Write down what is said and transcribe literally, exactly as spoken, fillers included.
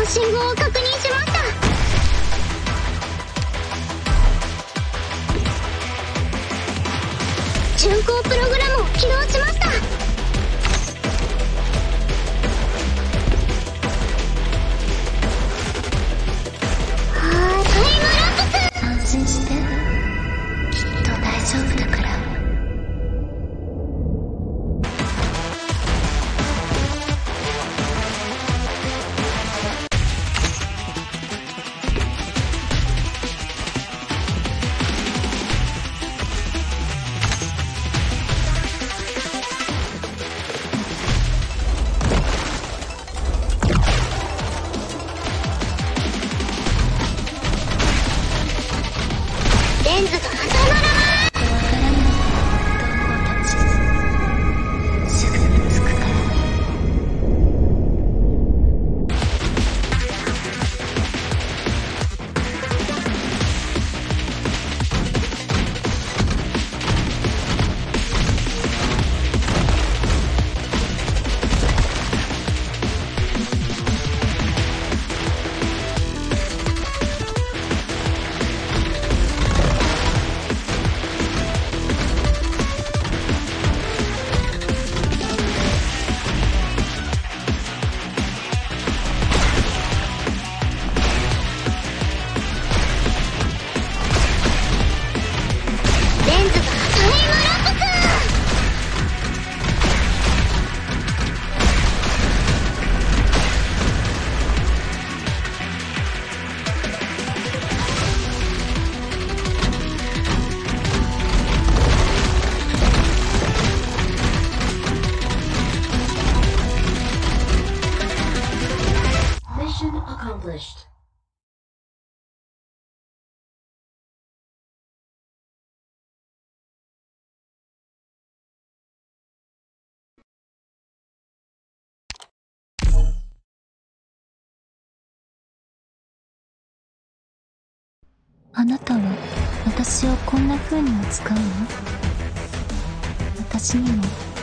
の信号を確認しました。巡航プログラムを起動しました。はーい、タイムラプス。安心して、きっと大丈夫だから。レンズが挟まらない。わからない同胞たち、すぐに着くから。Mission accomplished. あなたは私をこんな風に扱うの？私にも